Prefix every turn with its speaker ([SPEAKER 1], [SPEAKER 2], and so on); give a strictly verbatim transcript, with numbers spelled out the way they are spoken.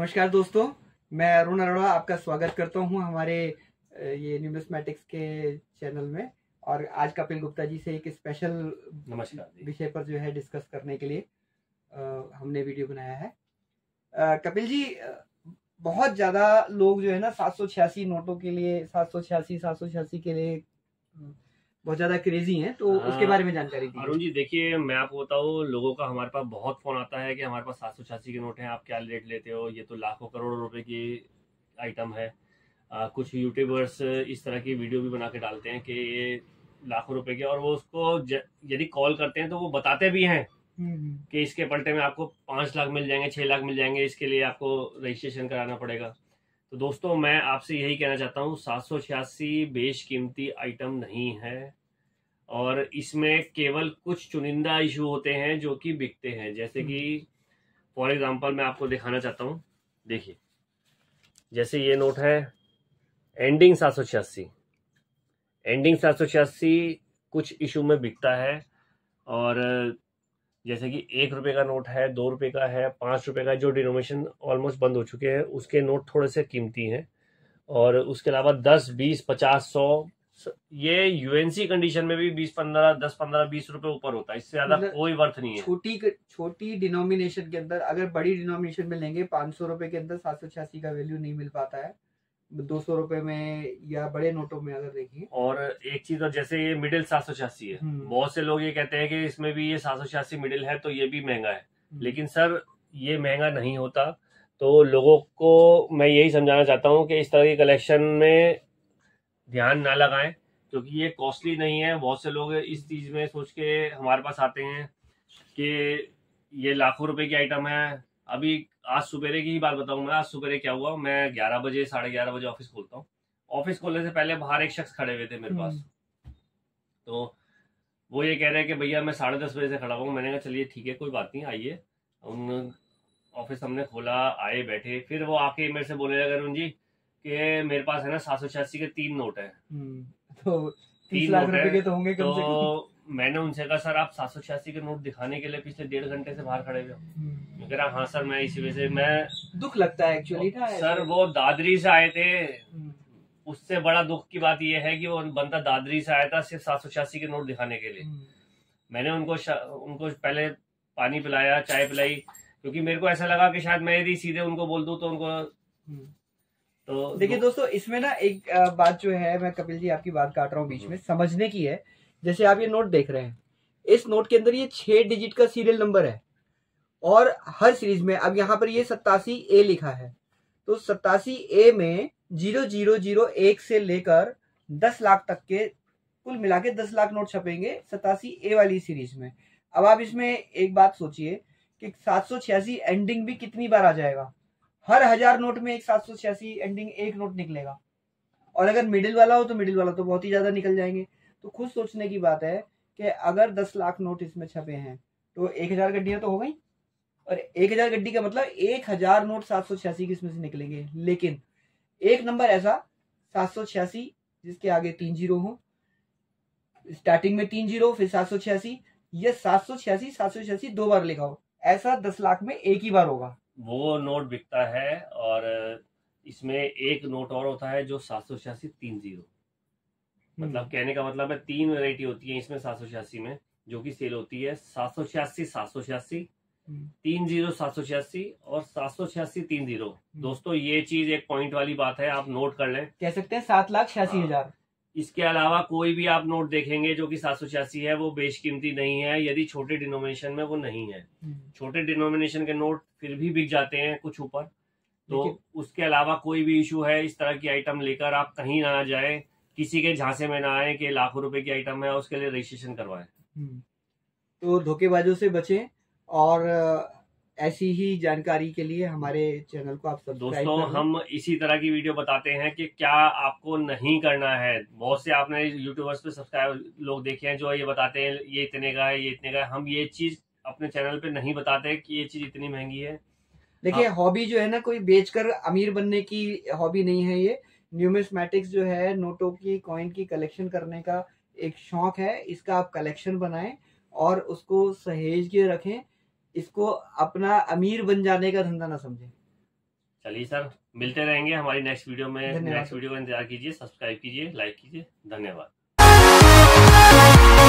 [SPEAKER 1] नमस्कार दोस्तों, मैं अरुण अरोड़ा आपका स्वागत करता हूं हमारे ये न्यूमिस्मेटिक्स के चैनल में। और आज कपिल गुप्ता जी से एक स्पेशल
[SPEAKER 2] नमस्कार
[SPEAKER 1] विषय पर जो है डिस्कस करने के लिए आ, हमने वीडियो बनाया है। आ, कपिल जी, बहुत ज़्यादा लोग जो है ना सात सौ छियासी नोटों के लिए सात सौ छियासी सात सौ छियासी के लिए बहुत ज़्यादा क्रेजी हैं, तो
[SPEAKER 2] हाँ,
[SPEAKER 1] उसके बारे में जानकारी दीजिए।
[SPEAKER 2] अरुण जी देखिए, मैं आपको बताऊँ, लोगों का हमारे पास बहुत फ़ोन आता है कि हमारे पास सात सौ छियासी के नोट हैं, आप क्या रेट लेते हो, ये तो लाखों करोड़ों रुपए की आइटम है। आ, कुछ यूट्यूबर्स इस तरह की वीडियो भी बना के डालते हैं कि ये लाखों रुपए के, और वो उसको यदि कॉल करते हैं तो वो बताते भी हैं कि इसके पलटे में आपको पाँच लाख मिल जाएंगे, छः लाख मिल जाएंगे, इसके लिए आपको रजिस्ट्रेशन कराना पड़ेगा। तो दोस्तों, मैं आपसे यही कहना चाहता हूँ, सात सौ छियासी बेशकीमती आइटम नहीं है, और इसमें केवल कुछ चुनिंदा इशू होते हैं जो कि बिकते हैं। जैसे कि फॉर एग्जांपल मैं आपको दिखाना चाहता हूँ, देखिए जैसे ये नोट है एंडिंग सात सौ छियासी, एंडिंग सात सौ छियासी कुछ इशू में बिकता है। और जैसे कि एक रुपए का नोट है, दो रुपए का है, पाँच रुपए का, जो डिनोमिनेशन ऑलमोस्ट बंद हो चुके हैं, उसके नोट थोड़े से कीमती हैं। और उसके अलावा दस, बीस, पचास, सौ, ये यूएनसी कंडीशन में भी बीस, पंद्रह, दस, पंद्रह, बीस रुपए ऊपर होता है, इससे ज्यादा मतलब कोई वर्थ नहीं है।
[SPEAKER 1] छोटी छोटी डिनोमिनेशन के अंदर, अगर बड़ी डिनोमिनेशन में लेंगे पाँच सौ रुपए के अंदर सात सौ छियासी का वैल्यू नहीं मिल पाता है, दो सौ रुपए में या बड़े नोटों में अगर देखिए।
[SPEAKER 2] और एक चीज, और जैसे ये मिडिल सात सौ छियासी है, बहुत से लोग ये कहते हैं कि इसमें भी ये सात सौ छियासी मिडिल है तो ये भी महंगा है, लेकिन सर ये महंगा नहीं होता। तो लोगों को मैं यही समझाना चाहता हूँ कि इस तरह की कलेक्शन में ध्यान ना लगाएं, क्योंकि ये कॉस्टली नहीं है। बहुत से लोग इस चीज में सोच के हमारे पास आते हैं कि ये लाखों रुपए की आइटम है। अभी आज सुबेरे की ही बात बताऊं मैं, आज सुबेरे क्या हुआ, मैं ग्यारह बजे साढ़े ग्यारह बजे ऑफिस खोलता हूँ। ऑफिस खोलने से पहले बाहर एक शख्स खड़े हुए थे मेरे पास, तो वो ये कह रहे हैं कि भैया मैं साढ़े दस बजे से खड़ा हूँ। मैंने कहा चलिए ठीक है, कोई बात नहीं, आइए। उन ऑफिस हमने खोला, आए, बैठे, फिर वो आके मेरे से बोलने लगे, अरुण जी कि मेरे पास है ना सात सौ छियासी के तीन नोट है,
[SPEAKER 1] तो
[SPEAKER 2] तीन लाख रुपए के तो होंगे कम से कम। तो मैंने उनसे कहा, सर आप सात सौ छियासी के नोट दिखाने के लिए पिछले डेढ़ घंटे से बाहर खड़े हुए हो? कह रहा हाँ सर, मैं इसी वजह से, मैं
[SPEAKER 1] दुख लगता है एक्चुअली ना
[SPEAKER 2] सर। वो दादरी से आए थे, उससे बड़ा दुख की बात यह है कि वो बंदा दादरी से आया था सिर्फ सात सौ छियासी के नोट दिखाने के लिए। मैंने उनको उनको पहले पानी पिलाया, चाय पिलाई, क्योंकि मेरे को ऐसा लगा कि शायद मैं यदि सीधे उनको बोल दूं तो उनको। तो
[SPEAKER 1] देखिए दोस्तों, इसमें ना एक बात जो है, मैं कपिल जी आपकी बात काट रहा हूँ बीच में, समझने की है। जैसे आप ये नोट देख रहे हैं, इस नोट के अंदर ये छह डिजिट का सीरियल नंबर है, और हर सीरीज में अब यहाँ पर ये सत्तासी ए लिखा है, तो सत्तासी ए में जीरो जीरो जीरो एक से लेकर दस लाख तक के कुल मिला के दस लाख नोट छपेंगे सत्तासी ए वाली सीरीज में। अब आप इसमें एक बात सोचिए कि सात सौ छियासी एंडिंग भी कितनी बार आ जाएगा। हर हजार नोट में एक सात सौ छियासी एंडिंग एक नोट निकलेगा, और अगर मिडिल वाला हो तो मिडिल वाला तो बहुत ही ज्यादा निकल जाएंगे। तो खुद सोचने की बात है कि अगर दस लाख नोट इसमें छपे हैं तो एक हजार गड्डियां तो हो गई, और एक हजार गड्डी का मतलब एक हजार नोट सात सौ छियासी के इसमें से निकलेंगे। लेकिन एक नंबर ऐसा सात सौ छियासी जिसके आगे तीन जीरो हो, स्टार्टिंग में तीन जीरो फिर सात सौ छियासी, ये सात सौ छियासी सात सौ छियासी दो बार लिखा हो, ऐसा दस लाख में एक ही बार होगा।
[SPEAKER 2] वो नोट बिकता है। और इसमें एक नोट और होता है जो सात सौ छियासी तीन जीरो, मतलब कहने का मतलब है तीन वेराइटी होती है इसमें सात सौ छियासी में जो कि सेल होती है। सात सौ छियासी सात सौ छियासी, तीन जीरो सात सौ छियासी, और सात सौ छियासी तीन जीरो। दोस्तों ये चीज एक पॉइंट वाली बात है, आप नोट कर लें,
[SPEAKER 1] कह सकते हैं सात लाख छियासी हजार।
[SPEAKER 2] इसके अलावा कोई भी आप नोट देखेंगे जो कि सात सौ छियासी है, वो बेशकीमती नहीं है यदि छोटे डिनोमिनेशन में वो नहीं है। छोटे डिनोमिनेशन के नोट फिर भी बिक जाते हैं कुछ ऊपर। तो उसके अलावा कोई भी इशू है, इस तरह की आइटम लेकर आप कहीं ना जाए, किसी के झांसे में ना आए कि लाखों रुपए की आइटम है, उसके लिए रजिस्ट्रेशन करवाएं।
[SPEAKER 1] तो धोखेबाजों से बचें, और ऐसी ही जानकारी के लिए हमारे चैनल को आप सब्सक्राइब
[SPEAKER 2] दोस्तों, हम इसी तरह की वीडियो बताते हैं कि क्या आपको नहीं करना है। बहुत से आपने यूट्यूबर्स पे सब्सक्राइब लोग देखे हैं जो ये बताते हैं ये इतने का है, ये इतने का है। हम ये चीज अपने चैनल पे नहीं बताते कि ये चीज इतनी महंगी है।
[SPEAKER 1] देखिए, हॉबी जो है ना, कोई बेचकर अमीर बनने की हॉबी नहीं है। ये न्यूमिस्मेटिक्स जो है, नोटों की, कॉइन की कलेक्शन करने का एक शौक है। इसका आप कलेक्शन बनाएं और उसको सहेज के रखें। इसको अपना अमीर बन जाने का धंधा ना समझें।
[SPEAKER 2] चलिए सर, मिलते रहेंगे हमारी नेक्स्ट वीडियो में।
[SPEAKER 1] धन्यवाद।
[SPEAKER 2] नेक्स्ट वीडियो का इंतजार कीजिए, सब्सक्राइब कीजिए, लाइक कीजिए। धन्यवाद।